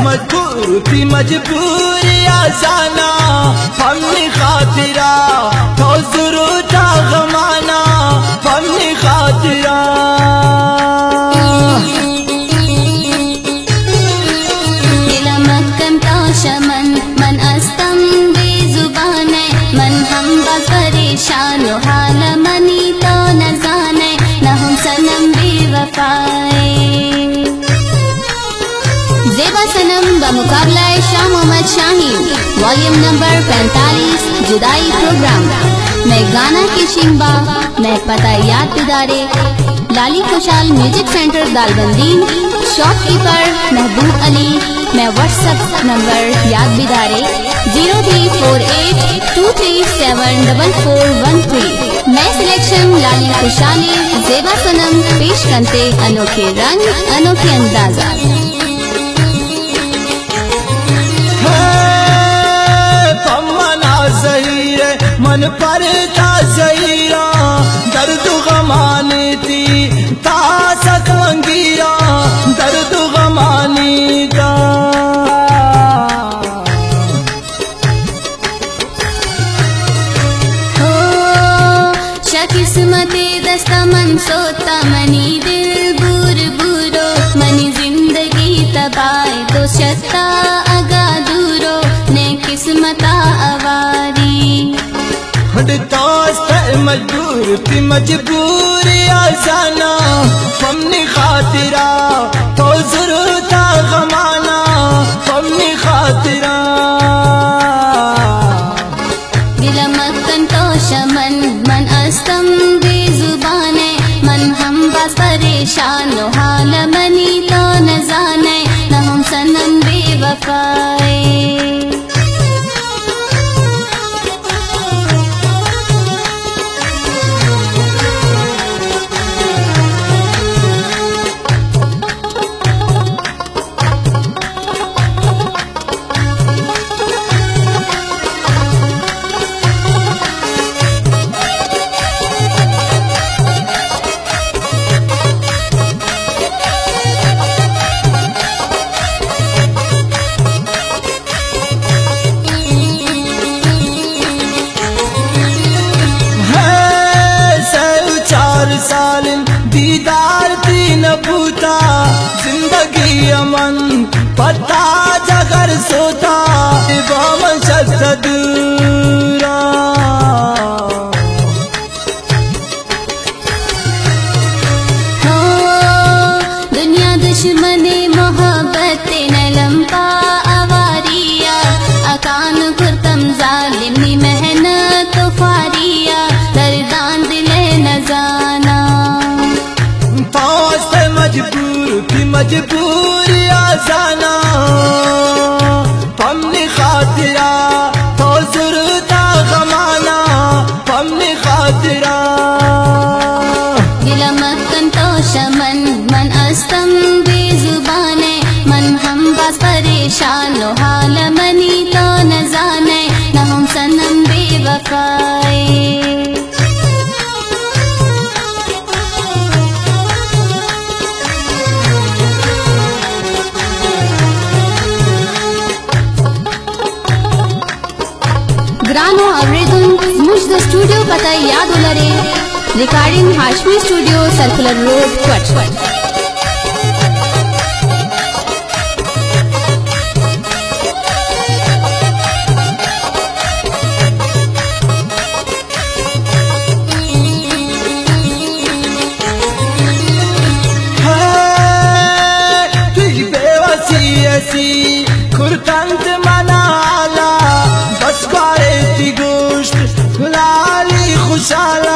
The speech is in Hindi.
मजबूर थी मजबूरी आजाना हमने खातिरा तो जरूर था गमाना हमने खातिरा शमन मन अस्तम बेजुबाने मन हम परेशान हाल मनी तो न जाने न हम सनम बेवफाए। ज़ेबा सनम बमुकाबला शाह मोहम्मद शाहीन वॉल्यूम नंबर 45 जुदाई प्रोग्राम। मैं गाना की शिंबा मैं पता याद दिदारे लाली Khushal music centre Dalbandin shopkeeper Mahboob Ali. मैं व्हाट्सएप नंबर याद बिदारे 034823744413। मैं सिलेक्शन लाली खुशाली ज़ेबा सनम पेश करते अनोखे रंग अनोखे अंदाजा। मन पर ताज़ीरा दर्द गमानी थी तासक मंगीरा दर्द गमानी का किस्मते दस्ता मन सोता मनी दिल बुर बुरो मनी जिंदगी तबाह तो शता अगा दूरो ने किस्मता अवारी मजबूर थी मजबूरी आजाना हमने खातिरा तो जरूर था गमाना हमने खातिरा दिलमकन तो शमन मन अस्तम बेजुबाने मन हम बस परेशान हाल मनी तो न जाने न हम सनम बेवफाए। दीदार थी न पूता जिंदगी अमन पता जगर सोता बामन शदूरा दुनिया दुश्मने मोहब्बत न लंबा अवारिया अकान कुर्तम जालिमी मेहनत तो फारिया दर्दान दिले न जाना मजबूर थी मजबूरी आजाना हमने खातिरा तो जरूर था गमाना हमने खातिरा दिलमकन तो शमन मन अस्तम बेजुबाने मन हम बस परेशान हाल मनी तो न जाने न हम सनम बेवफाए। ग्रानो अवरेदुन मुझ द स्टूडियो पता याद उलरे recording Hashmi studio circular road क्वट। खुरतंत मनाला बस बारे थी गोश्त लाली खुशाल